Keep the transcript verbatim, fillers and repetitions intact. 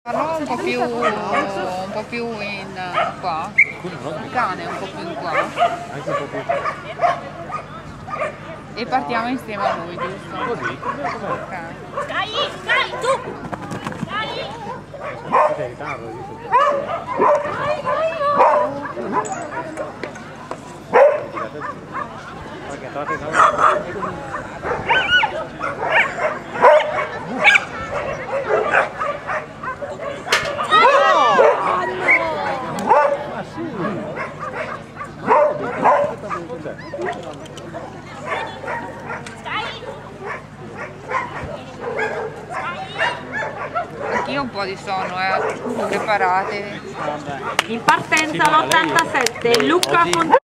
No, un po' più, un po' più in qua. Il cane un po' più in qua. Anche un po' più. E partiamo insieme a lui, giusto? Così? Ok. Dai, dai, tu! Dai! Sei in ritardo, dico. Perché trovate Anch'io un po' di sonno, eh. Preparatevi. In partenza l'ottantasette, Luca Fontana.